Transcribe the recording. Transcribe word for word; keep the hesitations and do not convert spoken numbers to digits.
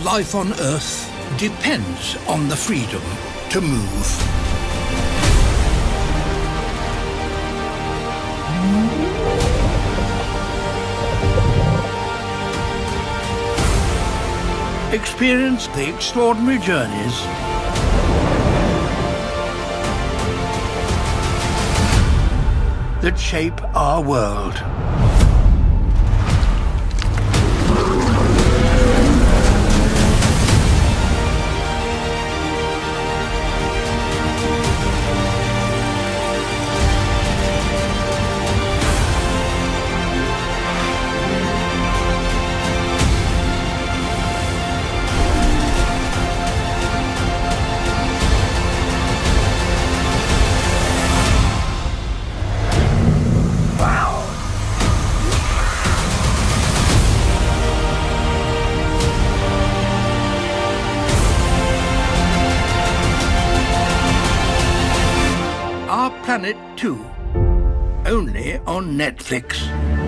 life on Earth depends on the freedom to move. Experience the extraordinary journeys that shape our world. Our Planet two, only on Netflix.